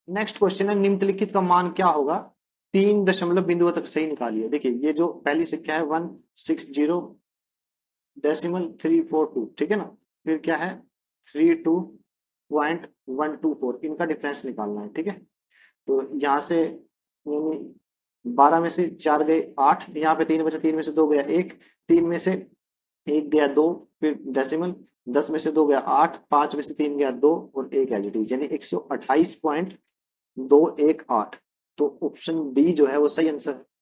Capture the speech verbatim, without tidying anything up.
Next question है, निम्नलिखित का मान क्या होगा, तीन दशमलव बिंदुओं तक सही निकालिए। देखिए ये जो पहली संख्या है one six zero decimal three four two, ठीक है ना, फिर क्या है three two point one two four, इनका डिफरेंस निकालना है, ठीक है। तो यहाँ से यानी बारह में से चार गए आठ, यहाँ पे तीन बचे, तीन में से दो गया एक, तीन में से एक गया दो, फिर डेसिमल, दस में से दो गया आठ, पांच में से तीन गया दो और एक एलजीडी, यानी एक सौ अट्ठाईस पॉइंट दो एक आठ। तो ऑप्शन डी जो है वो सही आंसर है।